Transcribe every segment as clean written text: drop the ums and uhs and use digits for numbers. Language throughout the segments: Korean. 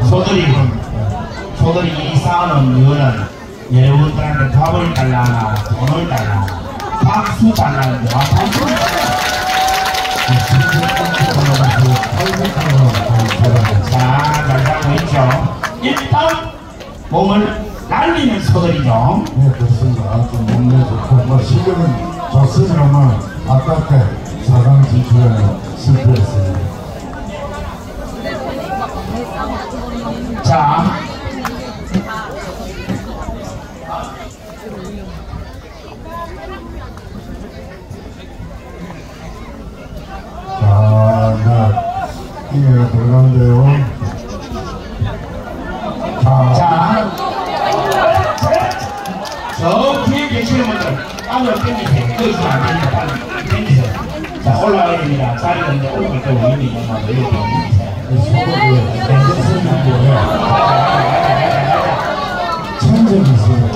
소들이 이 싸우는 이유는 여러분들한테 밥을 달라나 돈을 달라나 박수 달라는데 박수 자, 잘 살고 있죠. 일단 몸을 날리는 소들이죠. 네, 그렇습니다. 좀 몸매 좋고 뭐 실력은 좋습니다만 아깝게 4강 진출에 실패했습니다. 자, 이게 들어가는데요. 자, 저 뒤에 계시는 분들 안으로 땡기세요. 거기서 안 됩니다. 빨리 땡기세요. 자, 올라가야 됩니다. 자리가 이제 올라갈 때 위험이 있는 거죠. 천적이 있어요.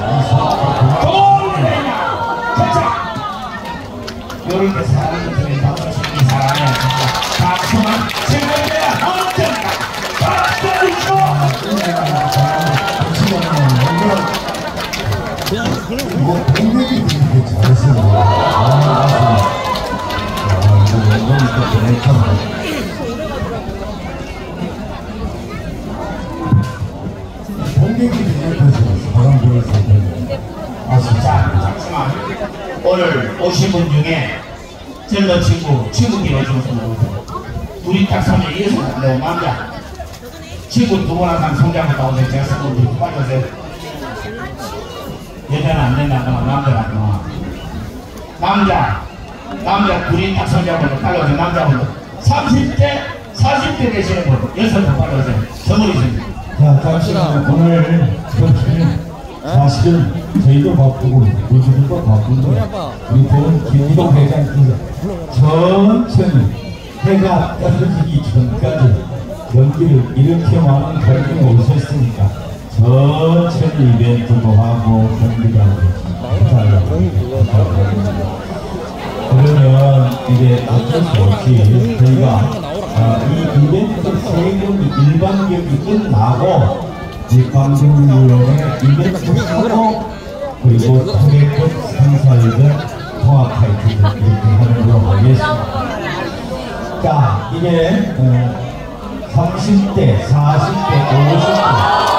요런 데 사는 분들이 박수치기 사랑해. 박수만 즐거워야 언젠가 박수를 쳐! 이거 공격이 되게 잘했어요. 공격이 되게 사람 보였어요. 잠시만. 오늘 오신 분 중에 젤러 친구끼리 오셔서 둘이 딱 손에 이어서 간다고 남자 친구 두 분 항상 성장을 나오세요. 제가 쓰고 둘이 빨리 오세요. 여자는 안 된다 그러면 남자는 안 나와. 남자 둘이 딱 성장을 빨리 오세요. 남자분들 30대 40대 되시는 분 여성분 빨리 오세요. 선물이 있습니다. 자, 잠시만 오늘 사실은 저희도 바쁘고 우주도 바쁜데 우리 본 김기동 회장께서 천천히 해가 떨어지기 전까지 경기를 이렇게 많은 경기가 오셨으니까 천천히 이벤트도 하고 경기도 하고 그러면 이게 어쩔 수 없이 저희가 이 이벤트 세 경기 일반 경기 끝나고 방송위원회 이벤트 하고 그리고 통합 상사회들 통합 타이틀을 이렇게 하는 걸로 하겠습니다. 자, 이제 30대, 40대, 50대